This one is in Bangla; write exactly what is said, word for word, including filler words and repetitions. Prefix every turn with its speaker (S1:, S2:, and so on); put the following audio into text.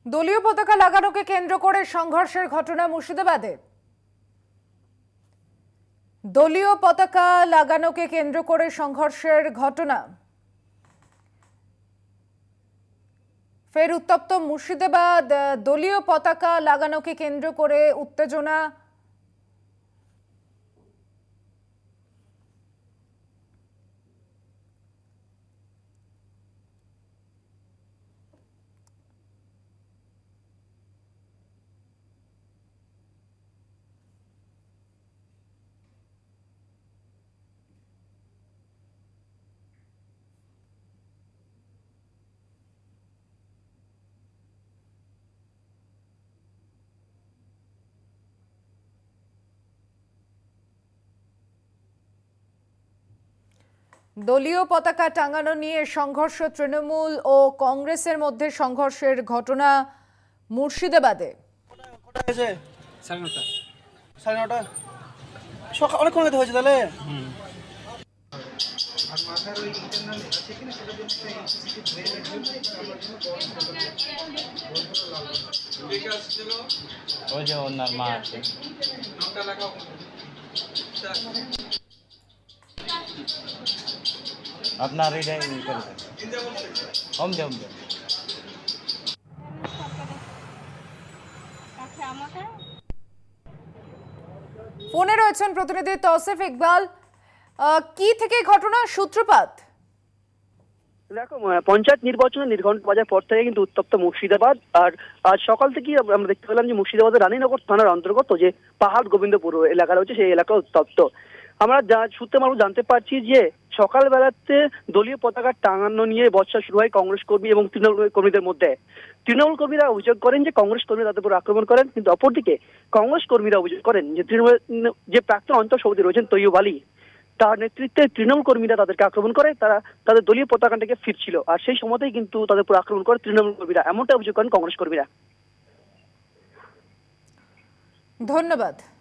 S1: দলীয় পতাকা লাগানোকে কেন্দ্র করে সংঘর্ষের ঘটনা মুর্শিদাবাদে। দলীয় পতাকা লাগানোকে কেন্দ্র করে সংঘর্ষের ঘটনা ফের উত্তপ্ত মুর্শিদাবাদ। দলীয় পতাকা লাগানোকে কেন্দ্র করে উত্তেজনা। দলীয় পতাকা টাঙানো নিয়ে সংঘর্ষ, তৃণমূল ও কংগ্রেসের মধ্যে সংঘর্ষের ঘটনা মুর্শিদাবাদে।
S2: অনেকক্ষণ হয়েছে তাহলে ওই যে ওনার মা আছে। আপনার এটাই হোম দে হোম দে
S1: ফোনে রয়েছেন প্রতিনিধি তৌসিফ ইকবাল। কি থেকে ঘটনা সূত্রপাত?
S3: দেখো, পঞ্চায়েত নির্বাচনে নির্ঘণ্ট বাজার পর থেকে কিন্তু উত্তপ্ত মুর্শিদাবাদ। আর আজ সকাল থেকেই আমরা দেখতে পেলাম যে মুর্শিদাবাদের রানীনগর থানার অন্তর্গত যে পাহাড় গোবিন্দপুর এলাকা রয়েছে সেই এলাকা উত্তপ্ত। আমরা যা সূত্রে মানুষ জানতে পারছি যে সকালবেলাতে দলীয় পতাকা টাঙানো নিয়ে বচসা শুরু হয় কংগ্রেস কর্মী এবং তৃণমূল কর্মীদের মধ্যে। তৃণমূল কর্মীরা অভিযোগ করেন যে কংগ্রেস কর্মীরা তাদের উপর আক্রমণ করেন, কিন্তু অপরদিকে কংগ্রেস কর্মীরা অভিযোগ করেন যে তৃণমূল যে প্রাক্তন অঞ্চল সভাপতি রয়েছেন তৈয়ব আলী, তার নেতৃত্বে তৃণমূল কর্মীরা তাদেরকে আক্রমণ করে। তারা তাদের দলীয় পতাকা থেকে ফিরছিল, আর সেই সময়তেই কিন্তু তাদের উপর আক্রমণ করে তৃণমূল কর্মীরা, এমনটা অভিযোগ করেন কংগ্রেস কর্মীরা।
S1: ধন্যবাদ।